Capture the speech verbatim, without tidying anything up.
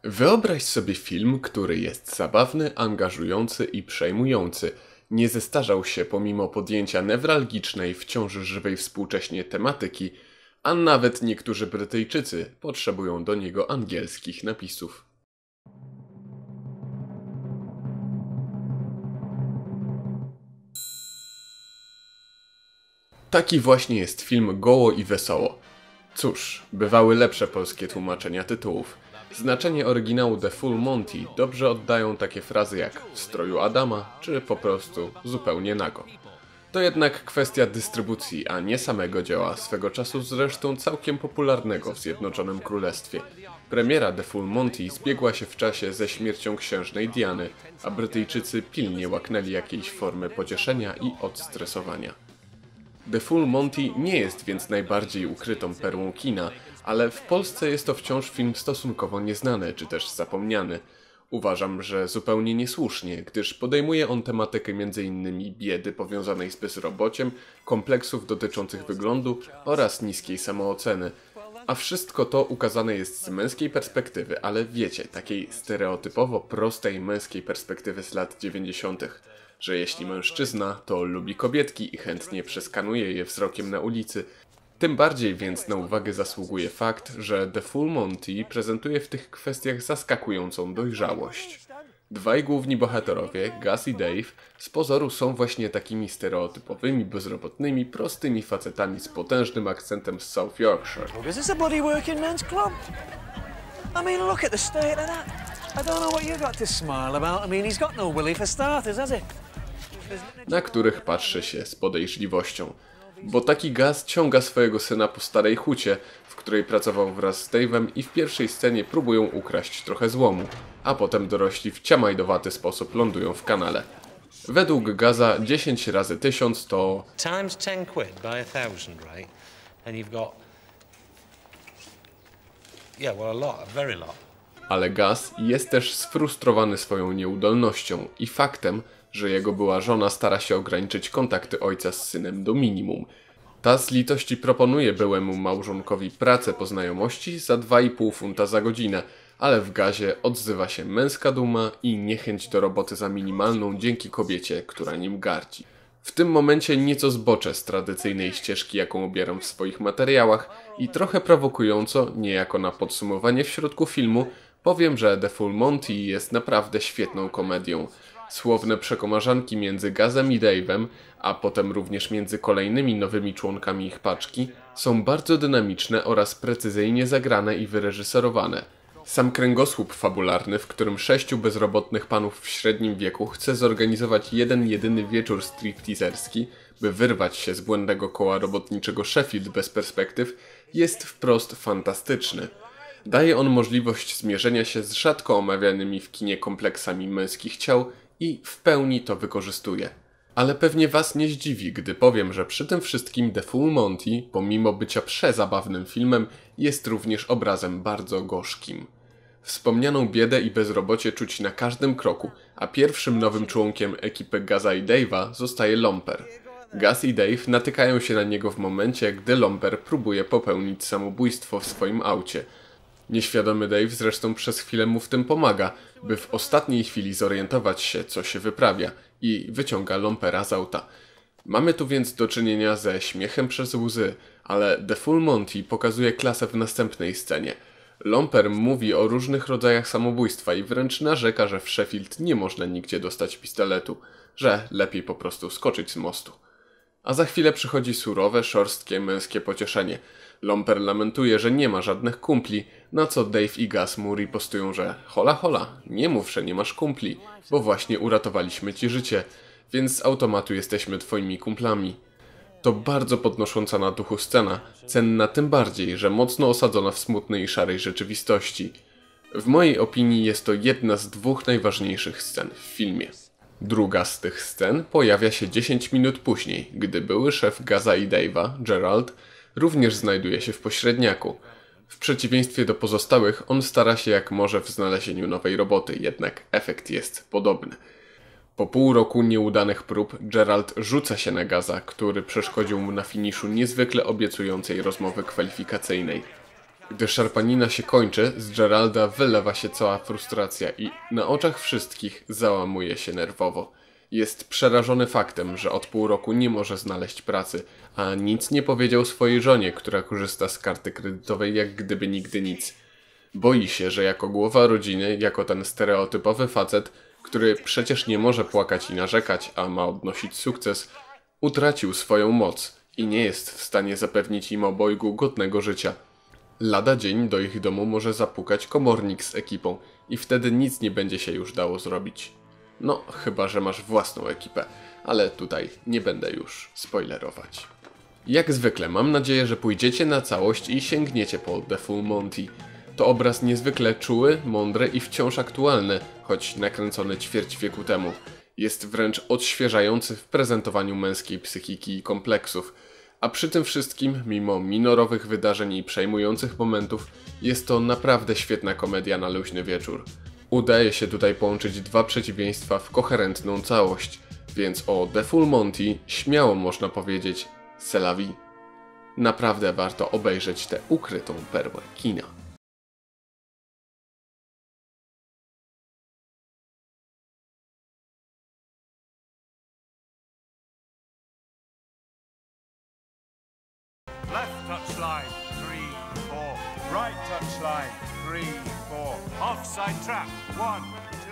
Wyobraź sobie film, który jest zabawny, angażujący i przejmujący. Nie zestarzał się pomimo podjęcia newralgicznej, wciąż żywej współcześnie tematyki, a nawet niektórzy Brytyjczycy potrzebują do niego angielskich napisów. Taki właśnie jest film Goło i Wesoło. Cóż, bywały lepsze polskie tłumaczenia tytułów. Znaczenie oryginału The Full Monty dobrze oddają takie frazy jak w stroju Adama, czy po prostu zupełnie nago. To jednak kwestia dystrybucji, a nie samego dzieła, swego czasu zresztą całkiem popularnego w Zjednoczonym Królestwie. Premiera The Full Monty zbiegła się w czasie ze śmiercią księżnej Diany, a Brytyjczycy pilnie łaknęli jakiejś formy pocieszenia i odstresowania. The Full Monty nie jest więc najbardziej ukrytą perłą kina, ale w Polsce jest to wciąż film stosunkowo nieznany, czy też zapomniany. Uważam, że zupełnie niesłusznie, gdyż podejmuje on tematykę między innymi biedy powiązanej z bezrobociem, kompleksów dotyczących wyglądu oraz niskiej samooceny. A wszystko to ukazane jest z męskiej perspektywy, ale wiecie, takiej stereotypowo prostej męskiej perspektywy z lat dziewięćdziesiątych. Że jeśli mężczyzna, to lubi kobietki i chętnie przeskanuje je wzrokiem na ulicy. Tym bardziej więc na uwagę zasługuje fakt, że The Full Monty prezentuje w tych kwestiach zaskakującą dojrzałość. Dwaj główni bohaterowie, Gus i Dave, z pozoru są właśnie takimi stereotypowymi, bezrobotnymi, prostymi facetami z potężnym akcentem z South Yorkshire. Is this a bloody working men's club? I mean, look at the state of that. I don't know what you got to smile about. I mean, he's got no willy for starters, has he? Na których patrzy się z podejrzliwością. Bo taki Gus ciąga swojego syna po starej hucie, w której pracował wraz z Dave'em i w pierwszej scenie próbują ukraść trochę złomu, a potem dorośli w ciamajdowaty sposób lądują w kanale. Według Guza dziesięć razy tysiąc to... Times ten quid by a thousand, right? And you've got... Yeah, well, a lot, a very lot. Ale Gus jest też sfrustrowany swoją nieudolnością i faktem, że jego była żona stara się ograniczyć kontakty ojca z synem do minimum. Ta z litości proponuje byłemu małżonkowi pracę po znajomości za dwa i pół funta za godzinę, ale w Guzie odzywa się męska duma i niechęć do roboty za minimalną dzięki kobiecie, która nim gardzi. W tym momencie nieco zboczę z tradycyjnej ścieżki, jaką obieram w swoich materiałach i trochę prowokująco, niejako na podsumowanie w środku filmu, powiem, że The Full Monty jest naprawdę świetną komedią. Słowne przekomarzanki między Guzem i Dave'em, a potem również między kolejnymi nowymi członkami ich paczki, są bardzo dynamiczne oraz precyzyjnie zagrane i wyreżyserowane. Sam kręgosłup fabularny, w którym sześciu bezrobotnych panów w średnim wieku chce zorganizować jeden jedyny wieczór stripteaserski, by wyrwać się z błędnego koła robotniczego Sheffield bez perspektyw, jest wprost fantastyczny. Daje on możliwość zmierzenia się z rzadko omawianymi w kinie kompleksami męskich ciał i w pełni to wykorzystuje. Ale pewnie was nie zdziwi, gdy powiem, że przy tym wszystkim The Full Monty, pomimo bycia przezabawnym filmem, jest również obrazem bardzo gorzkim. Wspomnianą biedę i bezrobocie czuć na każdym kroku, a pierwszym nowym członkiem ekipy Guza i Dave'a zostaje Lomper. Gus i Dave natykają się na niego w momencie, gdy Lomper próbuje popełnić samobójstwo w swoim aucie. Nieświadomy Dave zresztą przez chwilę mu w tym pomaga, by w ostatniej chwili zorientować się, co się wyprawia, i wyciąga Lompera z auta. Mamy tu więc do czynienia ze śmiechem przez łzy, ale The Full Monty pokazuje klasę w następnej scenie. Lomper mówi o różnych rodzajach samobójstwa i wręcz narzeka, że w Sheffield nie można nigdzie dostać pistoletu, że lepiej po prostu skoczyć z mostu. A za chwilę przychodzi surowe, szorstkie, męskie pocieszenie. Lomper lamentuje, że nie ma żadnych kumpli, na co Dave i Gus mu ripostują, że hola hola, nie mów, że nie masz kumpli, bo właśnie uratowaliśmy ci życie, więc z automatu jesteśmy twoimi kumplami. To bardzo podnosząca na duchu scena, cenna tym bardziej, że mocno osadzona w smutnej i szarej rzeczywistości. W mojej opinii jest to jedna z dwóch najważniejszych scen w filmie. Druga z tych scen pojawia się dziesięć minut później, gdy były szef Guza i Dave'a, Gerald, również znajduje się w pośredniaku. W przeciwieństwie do pozostałych, on stara się jak może w znalezieniu nowej roboty, jednak efekt jest podobny. Po pół roku nieudanych prób Gerald rzuca się na Guza, który przeszkodził mu na finiszu niezwykle obiecującej rozmowy kwalifikacyjnej. Gdy szarpanina się kończy, z Geralda wylewa się cała frustracja i na oczach wszystkich załamuje się nerwowo. Jest przerażony faktem, że od pół roku nie może znaleźć pracy, a nic nie powiedział swojej żonie, która korzysta z karty kredytowej jak gdyby nigdy nic. Boi się, że jako głowa rodziny, jako ten stereotypowy facet, który przecież nie może płakać i narzekać, a ma odnosić sukces, utracił swoją moc i nie jest w stanie zapewnić im obojgu godnego życia. Lada dzień do ich domu może zapukać komornik z ekipą i wtedy nic nie będzie się już dało zrobić. No, chyba że masz własną ekipę, ale tutaj nie będę już spoilerować. Jak zwykle mam nadzieję, że pójdziecie na całość i sięgniecie po The Full Monty. To obraz niezwykle czuły, mądry i wciąż aktualny, choć nakręcony ćwierć wieku temu. Jest wręcz odświeżający w prezentowaniu męskiej psychiki i kompleksów. A przy tym wszystkim, mimo minorowych wydarzeń i przejmujących momentów, jest to naprawdę świetna komedia na luźny wieczór. Udaje się tutaj połączyć dwa przeciwieństwa w koherentną całość, więc o The Full Monty śmiało można powiedzieć c'est la vie. Naprawdę warto obejrzeć tę ukrytą perłę kina. Left touch line, three, four. Right touch line, three, four. Offside trap, one,